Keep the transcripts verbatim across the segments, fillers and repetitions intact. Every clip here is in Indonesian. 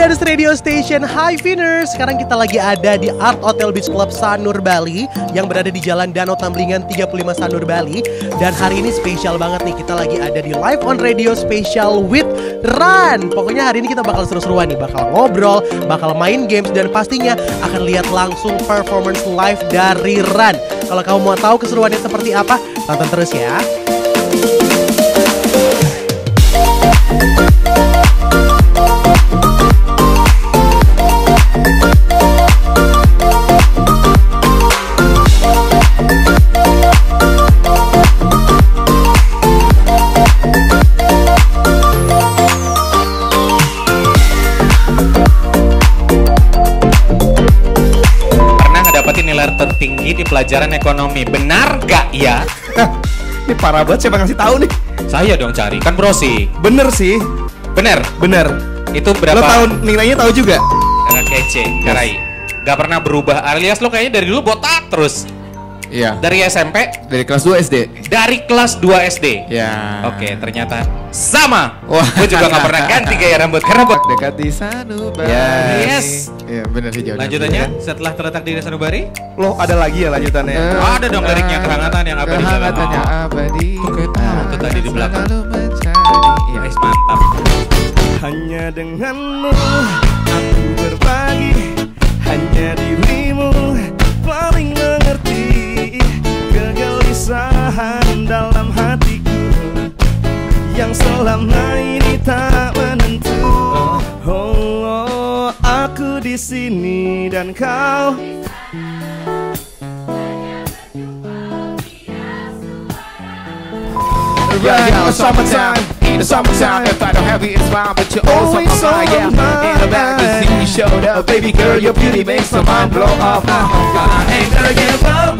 Dance Radio Station. Hi Viners, sekarang kita lagi ada di Art Hotel Beach Club Sanur Bali yang berada di Jalan Danau Tamblingan tiga puluh lima Sanur Bali. Dan hari ini spesial banget nih, kita lagi ada di Live on Radio Special with Ran. Pokoknya hari ini kita bakal seru-seruan nih, bakal ngobrol, bakal main games, dan pastinya akan lihat langsung performance live dari Ran. Kalau kamu mau tahu keseruannya seperti apa, tonton terus ya. Tertinggi di pelajaran ekonomi, benar gak ya? Ini parah banget, siapa ngasih tahu nih? Saya dong cari, kan bro sih. Bener sih. Bener? Bener. Itu berapa? Lo tahu nilainya tahu juga? Karena kece, Karai. Gak pernah berubah, alias lo kayaknya dari dulu botak terus. Iya. Dari S M P? Dari kelas dua S D. Dari kelas dua S D? Ya. Oke, ternyata sama. Wah. Gue juga gak pernah ganti gaya rambut karena buat dekat di Sanubari. Yes. Iya bener sih jauh. Lanjutannya setelah terletak di Sanubari? Loh ada lagi ya lanjutannya? Uh, oh, ada dong liriknya, kehangatan yang abadi. Kehangatannya abadi. Itu tadi di belakang. Iya, guys, mantap. Hanya denganmu aku berbagi, hanya dirimu paling mengerti kegelisahan dalam hatiku yang selama ini tak menentu. Oh, oh aku di sini dan kau. Yeah, yeah, summertime, in the summertime, if I don't have you, it's fine, but you're always on my mind. Yeah, in the magazine you showed up, baby girl, your beauty makes my mind blow up. Uh, I ain't gonna give up.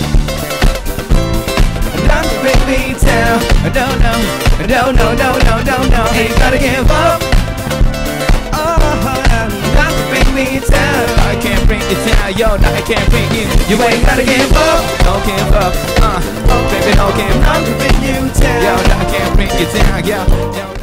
Don't break me down. No, no, no, no, no, no, no, no. Ain't gonna give up. Oh, don't break me down. I can't bring you down, yo, no, I can't bring you. You ain't gotta give up. Don't give up. Uh, baby, don't give up. I'm bring you down. Yo, no, I can't bring you down, yo. yo.